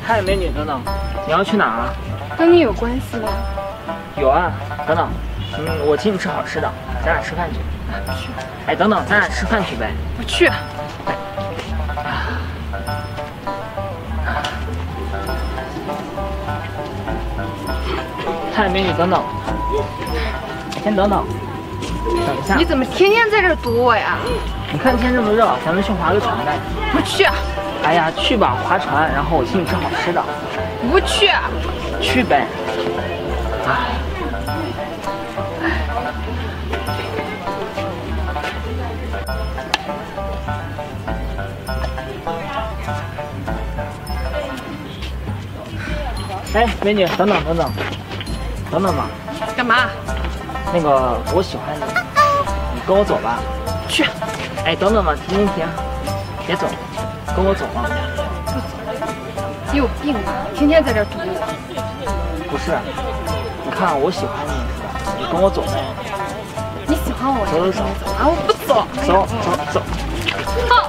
嗨，美女，等等，你要去哪儿啊？ 跟你有关系吗？ 有啊，等等，我请你吃好吃的，咱俩吃饭去。 不去。 哎，等等，咱俩吃饭去呗。 不去。 嗨，美女，等等，先等等，等一下。 你怎么天天在这堵我呀？ 你看天这么热，咱们去划个船呗。 不去。 哎呀，去吧，划船，然后我请你吃好吃的。 不去。 去呗。哎，美女，等等，等等嘛。 干嘛？ 那个，我喜欢你，你跟我走吧。 去。 哎，等等嘛，停，别走，跟我走嘛。 不走。你有病吧？天天在这堵我。 不是，你看我喜欢你是吧？你跟我走呗。 你喜欢我？ 走。 啊，我不走。 走。 好。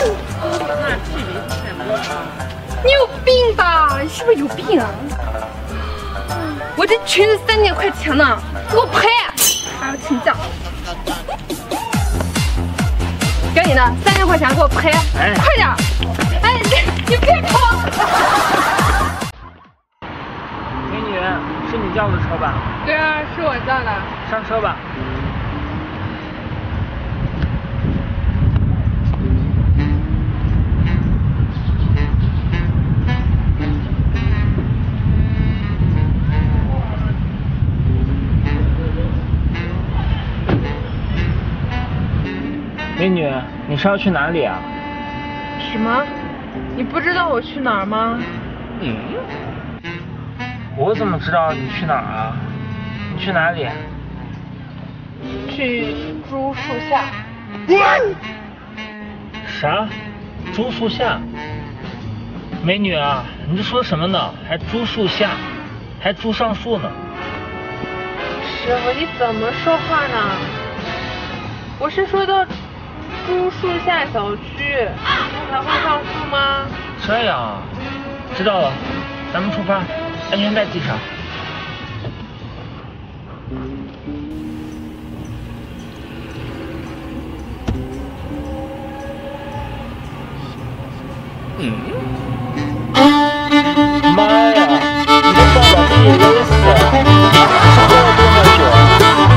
你有病吧？你是不是有病啊？我这裙子3000块钱呢，给我赔！还要请假。赶紧的，3000块钱给我赔！ 哎， 快点！哎，你别跑！ 美女，是你叫的车吧？ 对啊，是我叫的。 上车吧。美女，你是要去哪里啊？ 什么？你不知道我去哪儿吗？ 我怎么知道你去哪儿啊？你去哪里？ 去朱树下。 啥？朱树下？美女啊，你这说什么呢？还朱树下，还朱上树呢？ 师傅，你怎么说话呢？我是说到朱树下小区，你还会上树吗？ 这样啊，知道了，咱们出发，安全带系上。妈呀，你的爸爸可以勒死啊！是喝了多少酒啊？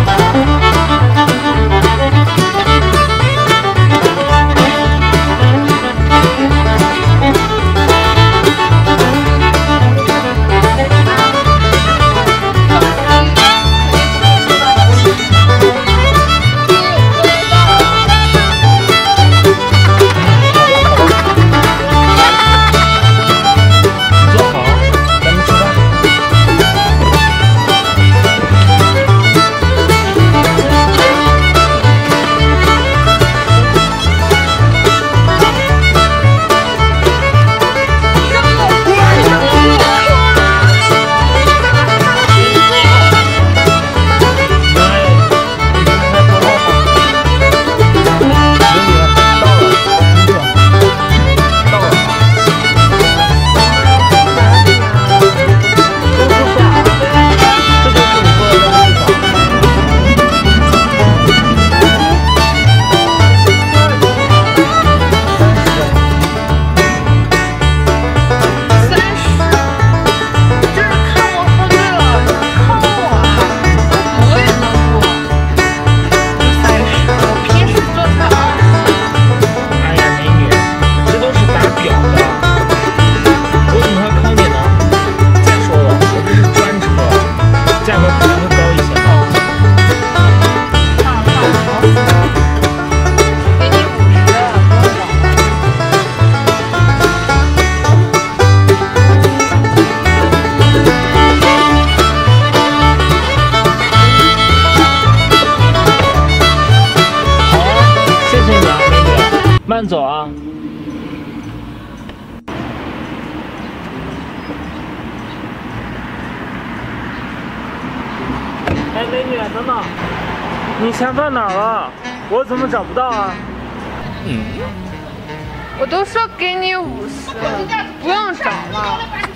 慢走啊！哎，美女，等等，你钱放哪儿了？我怎么找不到啊？ 我都说给你50，不用找了。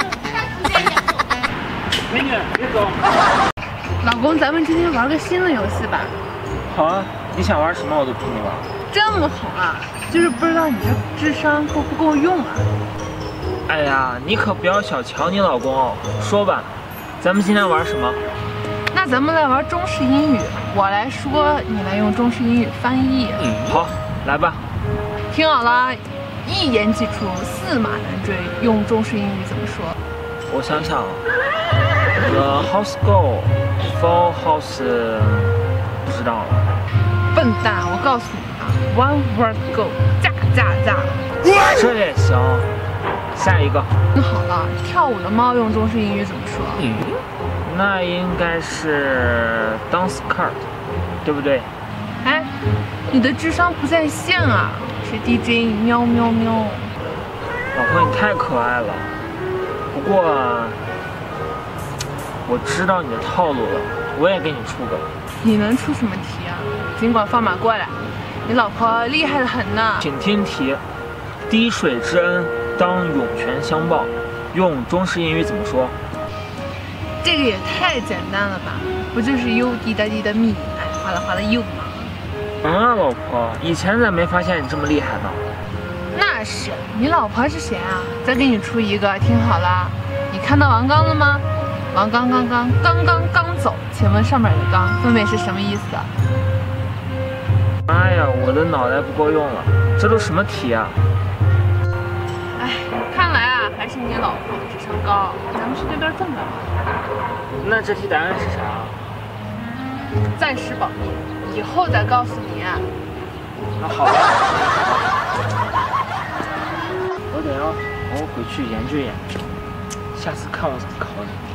美女，别走。 老公，咱们今天玩个新的游戏吧。 好啊，你想玩什么我都陪你玩。 这么好啊，就是不知道你这智商够不够用啊。 哎呀，你可不要小瞧你老公哦。说吧，咱们今天玩什么？ 那咱们来玩中式英语，我来说，你来用中式英语翻译。 好，来吧。 听好了，一言既出，驷马难追。用中式英语怎么说？ 我想想 ，The house girl, full house， 不知道了。 笨蛋，我告诉你啊 ，one word go， 嫁。 这也行。下一个。 好了，跳舞的猫用中式英语怎么说？ 那应该是 dance card， 对不对？ 哎，你的智商不在线啊！是 DJ 喵喵喵。 老婆，你太可爱了。不过，我知道你的套路了，我也给你出个。 你能出什么题啊？尽管放马过来，你老婆厉害的很呢。 请听题：滴水之恩当涌泉相报，用中式英语怎么说？ 这个也太简单了吧？不就是 U 滴答滴的咪，哎，哗啦哗啦 U 吗？ 老婆，以前咋没发现你这么厉害呢？ 那是，你老婆是谁啊？再给你出一个，听好了，你看到王刚了吗？王刚刚走，请问上面的刚分别是什么意思？ 妈呀，我的脑袋不够用了，这都什么题啊？ 哎，看来啊，还是你老婆智商高。咱们去那边转转吧。 那这题答案是啥？ 暂时保密，以后再告诉你。 那好吧。我得要好好回去研究研究，下次看我怎么考你。